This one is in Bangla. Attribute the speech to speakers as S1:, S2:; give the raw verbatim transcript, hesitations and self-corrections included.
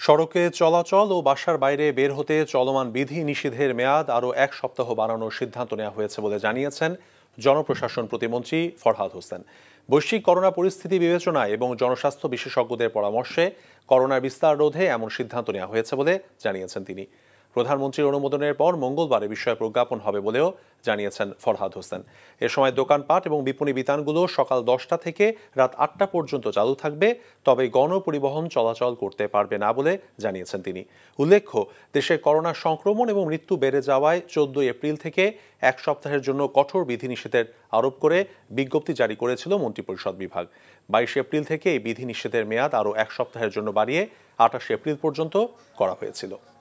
S1: সড়কে চলাচল ও বাসার বাইরে বের হতে চলমান বিধি নিষেধের মেয়াদ আরও এক সপ্তাহ বাড়ানোর সিদ্ধান্ত নেওয়া হয়েছে বলে জানিয়েছেন জনপ্রশাসন প্রতিমন্ত্রী ফরহাদ হোসেন। বৈশ্বিক করোনা পরিস্থিতি বিবেচনায় এবং জনস্বাস্থ্য বিশেষজ্ঞদের পরামর্শে করোনার বিস্তার রোধে এমন সিদ্ধান্ত নেওয়া হয়েছে বলে জানিয়েছেন তিনি। প্রধানমন্ত্রীর অনুমোদনের পর মঙ্গলবার এ বিষয়ে প্রজ্ঞাপন হবে বলেও জানিয়েছেন ফরহাদ হোসেন। এ সময় দোকানপাট এবং বিপণী বিতানগুলো সকাল দশটা থেকে রাত আটটা পর্যন্ত চালু থাকবে, তবে গণপরিবহন চলাচল করতে পারবে না বলে জানিয়েছেন তিনি। উল্লেখ্য, দেশে করোনা সংক্রমণ এবং মৃত্যু বেড়ে যাওয়ায় চোদ্দই এপ্রিল থেকে এক সপ্তাহের জন্য কঠোর বিধিনিষেধের আরোপ করে বিজ্ঞপ্তি জারি করেছিল মন্ত্রিপরিষদ বিভাগ। বাইশে এপ্রিল থেকে এই বিধিনিষেধের মেয়াদ আরও এক সপ্তাহের জন্য বাড়িয়ে আটাশে এপ্রিল পর্যন্ত করা হয়েছিল।